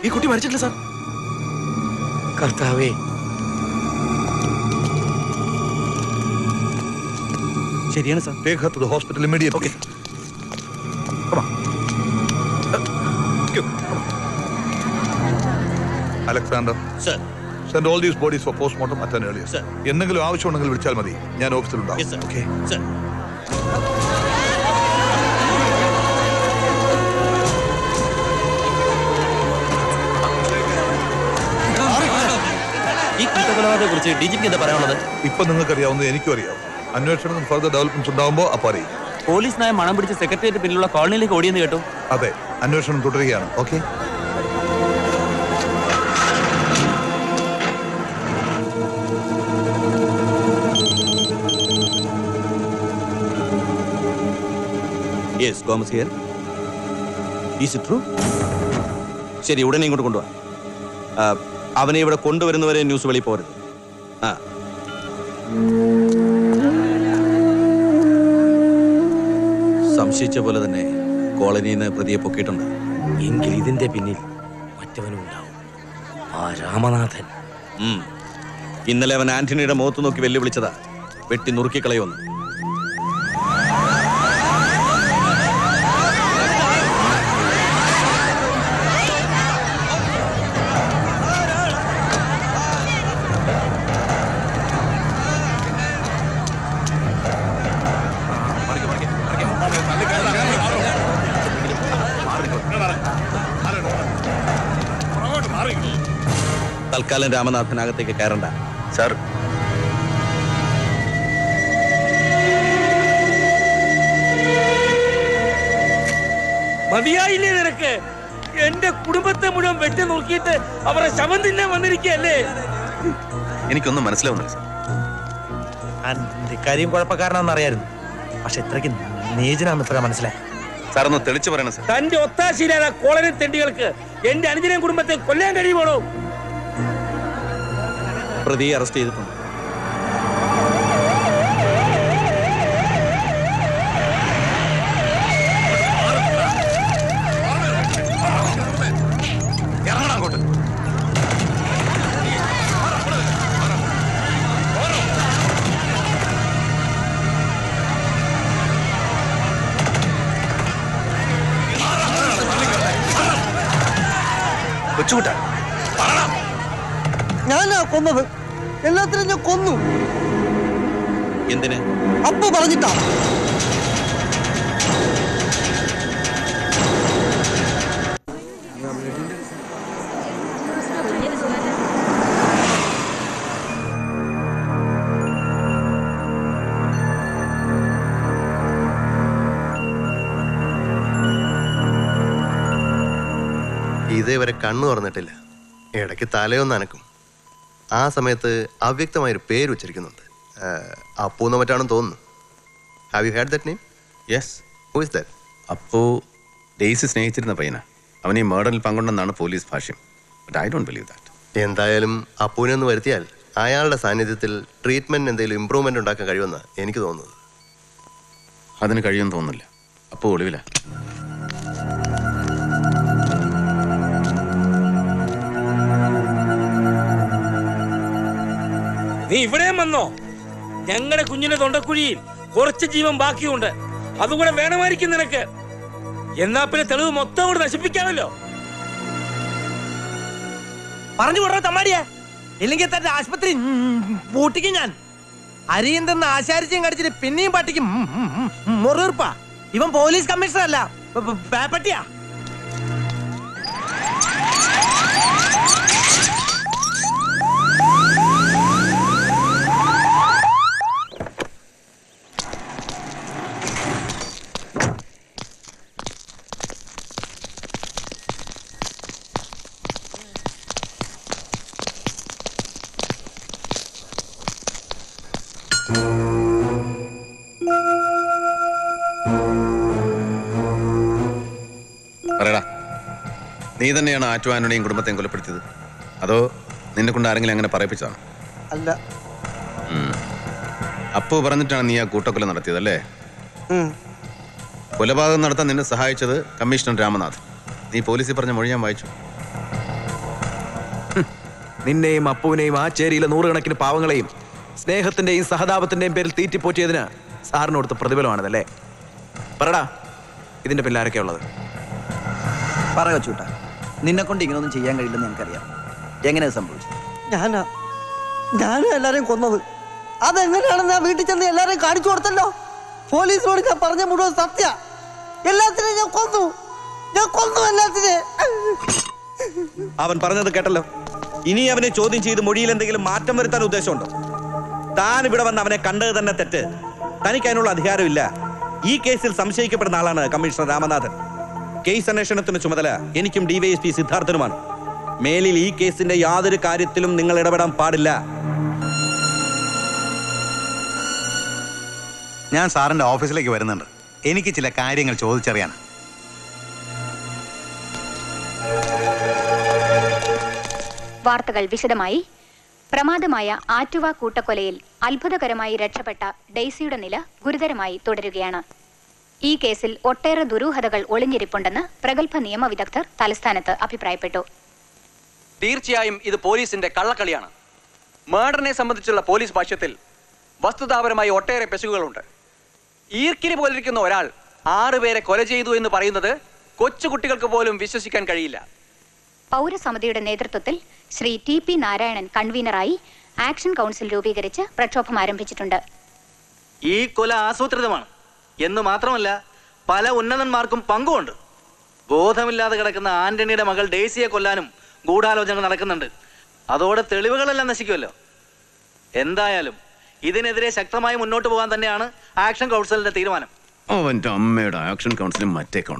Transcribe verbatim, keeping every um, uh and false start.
ഈ കുട്ടി മരിച്ചിട്ടില്ല സാർ. കർത്താവേ, ശരിയാണ് sir. Take her to the hospital immediately. Okay. Come on. Alexander. Sir. Send all these bodies for postmortem at an earliest. Sir. എന്തെങ്കിലും ആവശ്യമുണ്ടെങ്കിൽ വിളിച്ചാൽ മതി. ഞാൻ ഓഫീസിലുണ്ടാവും. Yes, sir. Okay. Sir. ഈ കൂട്ടക്കൊലപാതകത്തെ കുറിച്ച് ഡി ജി പിക്ക് എന്താ പറയാനുള്ളത്? ഇപ്പൊ നിങ്ങൾക്ക് അറിയാവുന്നത് എനിക്കും അറിയാം. അന്വേഷണത്തിൽ ഫർദർ ഡെവലപ്മെന്റ്സ് ഉണ്ടാവുമ്പോൾ അപ്പോൾ അറിയും. പോലീസ് നായ മണം പിടിച്ച് സെക്രട്ടേറിയറ്റ് പിന്നിലുള്ള കോളനിയിലേക്ക് ഓടിയെന്ന് കേട്ടു. അതെ, അന്വേഷണം തുടരുകയാണ്. Okay. Yes, Gomes here. Is it true? ശരി, ഉടനെ ഇങ്ങോട്ട് കൊണ്ടുപോവാ. അവനെ ഇവിടെ കൊണ്ടുവരുന്നവരെ ന്യൂസ് വെളി പോരുത്. ആ സംശയിച്ച പോലെ തന്നെ കോളനിയിൽ നിന്ന് പ്രതിയെ പൊക്കിയിട്ടുണ്ട്. എങ്കിൽ ഇതിന്റെ പിന്നിൽ മറ്റവനും ഉണ്ടാവും, ആ രാമനാഥൻ. ഇന്നലെ അവൻ ആന്റണിയുടെ മുഖത്ത് നോക്കി വെല്ലുവിളിച്ചതാ, വെട്ടി നുറുക്കിക്കളയുമെന്ന്. തൽക്കാലം രാമനാഥനകത്തേക്ക് കയറണ്ട. സാർ, മതിയായില്ലേ നിനക്ക്? എന്റെ കുടുംബത്തെ മുഴുവൻ വെട്ടി നോക്കിയിട്ട് അവരെ ശവം തിന്നാൻ വന്നിരിക്കല്ലേ? എനിക്കൊന്നും മനസ്സിലാവുന്നില്ല സാർ. കാര്യം കുഴപ്പക്കാരനാണെന്ന് അറിയായിരുന്നു, പക്ഷെ ഇത്രയ്ക്ക് നീചനാന്ന് ഇപ്പഴാ മനസ്സിലായി. സാർ ഒന്ന് തെളിച്ചു പറയണം സാർ. തന്റെ ഒത്താശയിലായ കോളനി തെണ്ടികൾക്ക് എന്റെ അനുജനെയും കുടുംബത്തെ കൊല്ലാൻ കഴിയുമോ? പ്രതിയെ അറസ്റ്റ് ചെയ്തിട്ടുണ്ട്. കൊച്ചുകൂട്ട, ഞാനാ കൊന്നത്. എല്ലാത്തിനും ഞാൻ കൊന്നു. എന്തിന്? അപ്പു പറഞ്ഞിട്ടാ. ഇതേവരെ കണ്ണു തുറന്നിട്ടില്ല. ഇടയ്ക്ക് തലയൊന്ന് അനക്കും. ആ സമയത്ത് അവ്യക്തമായൊരു പേര് ഉച്ചരിക്കുന്നുണ്ട്. അപ്പൂന്ന് മറ്റാണെന്ന് തോന്നുന്നു. Have you had that name? Yes. Who is that? അപ്പോ ഡെയ്സി സ്നേഹിച്ചിരുന്ന പയ്യനാ. അവൻ ഈ മേർഡറിൽ പങ്കുണ്ടെന്നാണ് പോലീസ് ഭാഷ്യം. But I don't believe that. എന്തായാലും അപ്പൂനെ ഒന്ന് വരുത്തിയാൽ അയാളുടെ സാന്നിധ്യത്തിൽ ട്രീറ്റ്മെന്റിന് എന്തെങ്കിലും ഇമ്പ്രൂവ്മെന്റ് ഉണ്ടാക്കാൻ കഴിയുമെന്നാണ് എനിക്ക് തോന്നുന്നത്. അതിന് കഴിയുമെന്ന് തോന്നുന്നില്ല. അപ്പോൾ ഒളിവില. നീ ഇവിടെയും വന്നോ? ഞങ്ങളുടെ കുഞ്ഞിന്റെ തൊണ്ടക്കുഴിയിൽ കുറച്ച് ജീവൻ ബാക്കിയുണ്ട്. അതുകൂടെ വേണമായിരിക്കും നിനക്ക്. എന്നാ പിന്നെ തെളിവ് മൊത്തം കൂടെ നശിപ്പിക്കാമല്ലോ. പറഞ്ഞു വിടറ തമ്മാടിയാ, ഇല്ലെങ്കിൽ തന്റെ ആശുപത്രി പൂട്ടിക്കും ഞാൻ. അരിയും തന്ന ആശാരിച്ചും കടിച്ചിട്ട് പിന്നെയും പട്ടിക്കും മുറിർപ്പാ. ഇവൻ പോലീസ് കമ്മീഷണർ അല്ല, പേപ്പട്ടിയാ. പറയടാ, നീ തന്നെയാണ് ആറ്റുവാനുടെയും കുടുംബത്തെയും കൊലപ്പെടുത്തിയത്? അതോ നിന്നെ കൊണ്ട് ആരെങ്കിലും അങ്ങനെ പറയിപ്പിച്ചതാണ്? അല്ല. അപ്പു പറഞ്ഞിട്ടാണ് നീ ആ കൂട്ടക്കൊല നടത്തിയതല്ലേ? കൊലപാതകം നടത്താൻ നിന്നെ സഹായിച്ചത് കമ്മീഷണർ രാമനാഥ്. നീ പോലീസിൽ പറഞ്ഞ മൊഴി ഞാൻ വായിച്ചു. നിന്നെയും അപ്പുവിനെയും ആ ചേരിയിലെ നൂറുകണക്കിന് പാവങ്ങളെയും സ്നേഹത്തിന്റെയും സഹതാപത്തിന്റെയും പേരിൽ തീറ്റിപ്പോറ്റിയതിന് സാറിന് കൊടുത്ത പ്രതിഫലമാണിതല്ലേ? പറടാ, ഇതിന്റെ പിന്നാരൊക്കെ ഉള്ളത്? പറ കൊച്ചൂട്ടാ, നിന്നെ കൊണ്ട് ഇങ്ങനൊന്നും ചെയ്യാൻ കഴിയില്ലെന്ന് എനിക്കറിയാം. എങ്ങനെയാ സംഭവിച്ചത്? ഞാനാ ഞാനും എല്ലാരെയും കൊന്നത്. അതെങ്ങനെയാണെന്ന് ഞാൻ വീട്ടിൽ ചെന്ന് എല്ലാരെയും കാണിച്ചു കൊടുത്തല്ലോ. പോലീസിനോട് ഞാൻ പറഞ്ഞ മുഴുവൻ സത്യ. എല്ലാത്തിനെയും ഞാൻ കൊന്നു. ഞാൻ കൊന്നു എല്ലാത്തിനെ. അവൻ പറഞ്ഞത് കേട്ടല്ലോ. ഇനി അവനെ ചോദ്യം ചെയ്ത് മൊഴിയിൽ എന്തെങ്കിലും മാറ്റം വരുത്താൻ ഉദ്ദേശമുണ്ടോ? താൻ ഇവിടെ വന്ന് അവനെ കണ്ടത് തന്നെ തെറ്റ്. തനിക്ക് അതിനുള്ള അധികാരമില്ല. ഈ കേസിൽ സംശയിക്കപ്പെടുന്ന ആളാണ് കമ്മീഷണർ രാമനാഥൻ. കേസ് അന്വേഷണത്തിന് ചുമതല എനിക്കും ഡിവൈഎസ്പി സിദ്ധാർത്ഥനുമാണ്. മേലിൽ ഈ കേസിന്റെ യാതൊരു കാര്യത്തിലും നിങ്ങൾ ഇടപെടാൻ പാടില്ല. ഞാൻ സാറിന്റെ ഓഫീസിലേക്ക് വരുന്നുണ്ട്. എനിക്ക് ചില കാര്യങ്ങൾ ചോദിച്ചറിയാൻ. വാർത്തകൾ വിശദമായി. പ്രമാദമായ ആറ്റുവ കൂട്ടക്കൊലയിൽ അത്ഭുതകരമായി രക്ഷപ്പെട്ട ഡെയ്സിയുടെ നില ഗുരുതരമായി തുടരുകയാണ്. ഈ കേസിൽ ഒട്ടേറെ ദുരൂഹതകൾ ഒളിഞ്ഞിരിപ്പുണ്ടെന്ന് പ്രഗത്ഭ നിയമവിദഗ്ധർ തലസ്ഥാനത്ത് അഭിപ്രായപ്പെട്ടു. തീർച്ചയായും ഇത് പോലീസിന്റെ കള്ളക്കളിയാണ്. മർഡറിനെ സംബന്ധിച്ചുള്ള പോലീസ് ഭാഷ്യത്തിൽ വസ്തുതാപരമായി ഒട്ടേറെ പെശകുകളുണ്ട്. ഈർക്കിരി പോലിരിക്കുന്ന ഒരാൾ ആറുപേരെ കൊല ചെയ്തു എന്ന് പറയുന്നത് കൊച്ചുകുട്ടികൾക്ക് പോലും വിശ്വസിക്കാൻ കഴിയില്ല. പൗരസമിതിയുടെ നേതൃത്വത്തിൽ ശ്രീ ടി പി നാരായണൻ കൺവീനറായി ആക്ഷൻ കൗൺസിൽ രൂപീകരിച്ച് പ്രക്ഷോഭം ആരംഭിച്ചിട്ടുണ്ട്. ഈ കൊല ആസൂത്രിതമാണ് എന്ന് മാത്രമല്ല പല ഉന്നതന്മാർക്കും പങ്കുമുണ്ട്. ബോധമില്ലാതെ കിടക്കുന്ന ആന്റണിയുടെ മകൾ ഡേസിയെ കൊല്ലാനും ഗൂഢാലോചന നടക്കുന്നുണ്ട്. അതോടെ തെളിവുകളെല്ലാം നശിക്കുമല്ലോ. എന്തായാലും ഇതിനെതിരെ ശക്തമായി മുന്നോട്ട് പോകാൻ തന്നെയാണ് ആക്ഷൻ കൗൺസിലിന്റെ തീരുമാനം. അവന്റെ അമ്മയുടെ ആക്ഷൻ കൗൺസിലും മറ്റേ